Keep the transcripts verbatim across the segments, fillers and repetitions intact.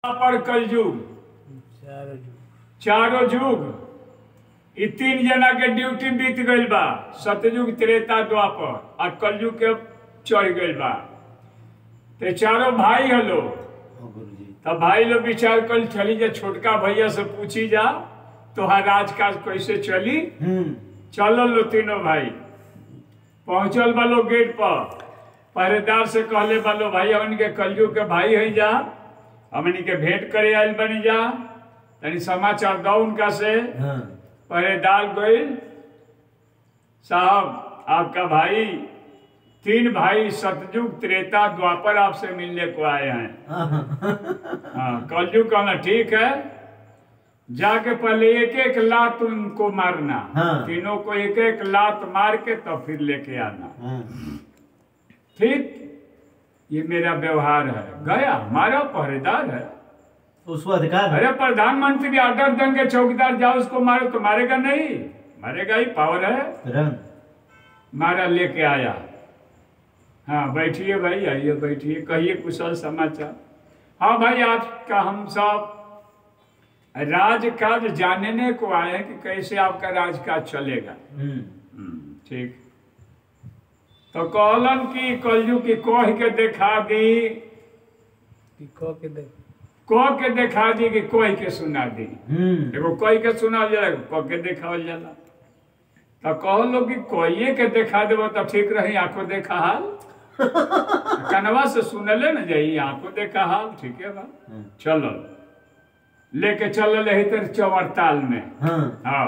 पर कलयुग चारों युग इ तीन जना के ड्यूटी बीत गइल बा। सतयुग त्रेता द्वापर और कलयुग के चढ़ गइल बा। ते चारों भाई हलो तब भाई लोग विचार कर चली जा छोटका भैया से पूछी जा तोहार राजकाज कैसे चली। चलल लो तीनों भाई पहुंचल बालो गेट पर पहरेदार से कहले बालो भाई हमन के कलयुग के भाई है जा हमनी के भेंट करे आयल बनी जा तनी समाचार दो उनका से। हाँ। पहरेदार गोइल साहब आपका भाई तीन भाई सतयुग त्रेता द्वापर आपसे मिलने को आए हैं। हाँ कलयुग कहना ठीक है जाके पहले एक एक लात उनको मारना। हाँ। तीनों को एक एक लात मार के तब तो फिर लेके आना। हाँ। ठीक ये मेरा व्यवहार है। गया हमारा पहरेदार है उसको अधिकार है। अरे प्रधानमंत्री ऑर्डर देंगे चौकीदार जाओ उसको मारो तो मारेगा नहीं मारेगा ही पावर है। मारा लेके आया। हाँ बैठिए भाई आइए बैठिए कहिए कुशल समाचार। हाँ भाई आज का हम सब राजकाज जानने को आए हैं कि कैसे आपका राजकाज चलेगा। ठीक तो कहलन की कलयुग की कह के देखा दी कह के देख कह के देखा दी कि कह के सुना दी। एगो कह के सुना जाला कह के देखावल जाला। तो कहलो कि कहिए के देखा देव तो ठीक रही आंखों देखा हाल कनवा से सुनले न जाई आंखों देखा हाल ठीक है बा। चलो लेके चल तर चौड़ताल में। हाँ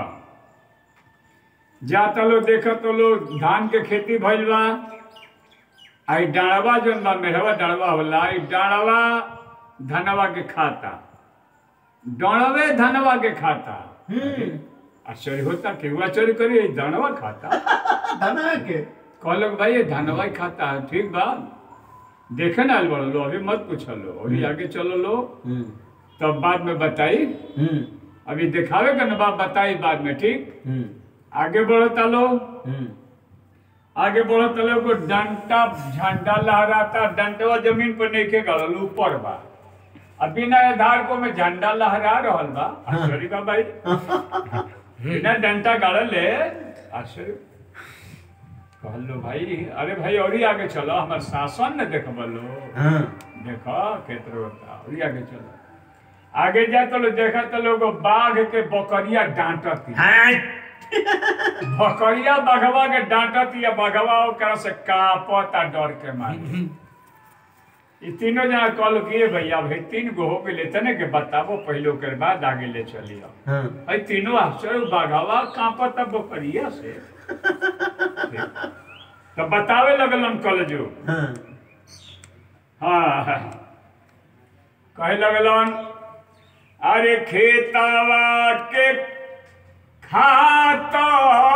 जाता लो देखा तो लो धान के खेती भइल बा। आई डाढ़वा जो बा मेढ़वा डाढ़वा होला आई डाढ़वा धनवा के खाता डाढ़वे धनवा के खाता। आश्चर्य होता कि आश्चर्य करिए धनवा खाता धनवा के कहलो भाई ये धनवा ही खाता है ठीक बा देखे ना बोल लो अभी मत पूछ लो अभी आगे चलो लो तब बाद में बताई। अभी दिखावे का ना बात बताई बाद में ठीक। आगे बढ़ता लो आगे बढ़ता लो को डंटा झंडा लहराता डंडवा जमीन पर नहीं के गड़ल ऊपर बा अब बिना आधार को में झंडा लहरा रहल बा। आश्चर्य बा भाई बिना डंटा गाड़ल ले आश्चर्य कहलो भाई अरे भाई और ही आगे चलो हमारे शासन न देख बोलो। देखो केतरो और ही आगे चलो आगे जा तो लो देखा तो लोग बाघ के बकरिया डांटती बकरिया बघवा के डांटती या बघवा ओकरा से कापता डर के मारे। ये तीनों जना कॉल किए भैया भाई तीन गो हो गए तने के बताबो पहले के बाद आगे ले चलियो। भाई तीनों आश्चर्य बघवा कापता बकरिया से तो बतावे लगलन कलजू। हाँ कहे लगलन अरे खेतवा के खाता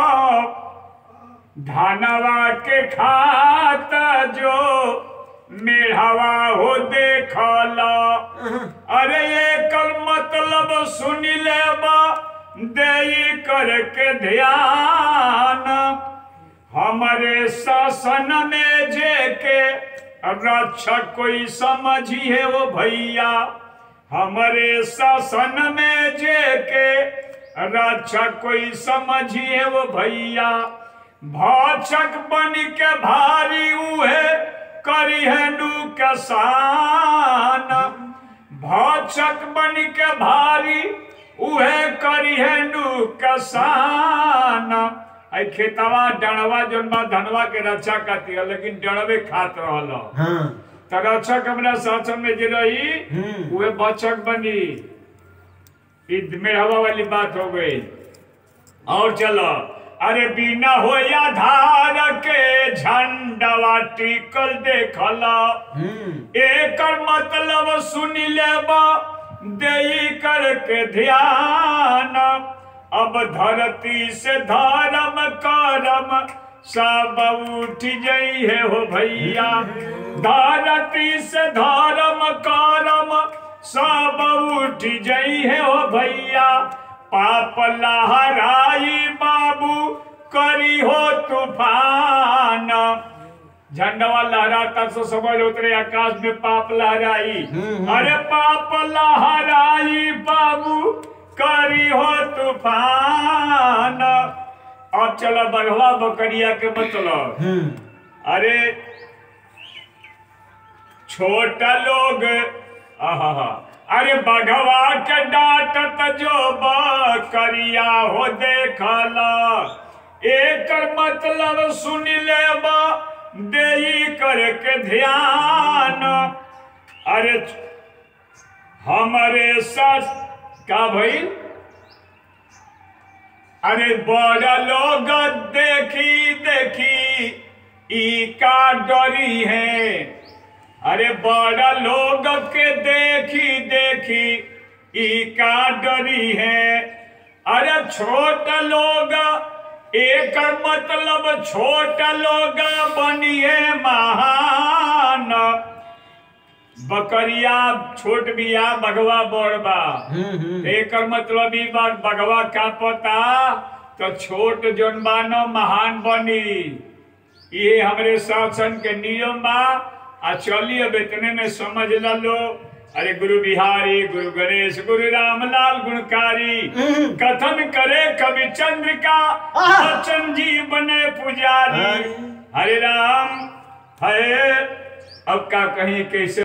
धनवा के खाता जो मेढ़वा हो देखला। अरे ये कल मतलब सुन ले दे करके ध्यान हमारे शासन में जे के रक्षक कोई समझिए वो भैया हमारे शासन में जे के रक्षक कोई समझिए वो भैया भाचक बन के भारी उहे करी है नुकसान भाचक बन के भारी उहे करी है नुकसान। आई खेतवा डणवा जोन बा धनवा के रक्षा करती है लेकिन डणवे खात रहल। हाँ। तो रक्षक हमरा शासन में जे रही उहे बचक बनी मेढ़वा वाली बात हो गई। और चलो अरे बिना हो या धार के झंडवा टिकल देखला एक मतलब सुन ले दे करके ध्यान अब धरती से धर्म करम सब उठ जाई है हो भैया धरती से धर्म करम सब उठ जाई है हो भैया पाप लहराई बाबू करी हो तूफान झंडवा लहराता तो समझ उतरे आकाश में पाप लहराई। अरे पाप लहराई बाबू करी हो तूफान। अब चलो बघवा बकरिया के मतलब। अरे छोटा लोग आहा, अरे बघवा के डांटत जो बकरिया हो देखला, एक मतलब सुन ले बा देई करके ध्यान। अरे हमारे साथ का भई, अरे बड़ा लोग देखी देखी ई का डरी है। अरे बड़ा लोग के देखी देखी ई का डरी है। अरे छोटा लोग एक मतलब छोटा लोग बनिए महान। बकरिया छोट बिया बघवा बड़बा, एक मतलब ई बात बघवा का पता तो छोट जोन बानो महान बनी। ये हमरे शासन के नियम बा। आ चलिए अब इतने में समझ लो। अरे गुरु बिहारी गुरु गणेश गुरु रामलाल गुणकारी, कथन करे कवि चंद्रिका, बच्चन जी बने पुजारी। हरे राम हरे, अब का कहीं कैसे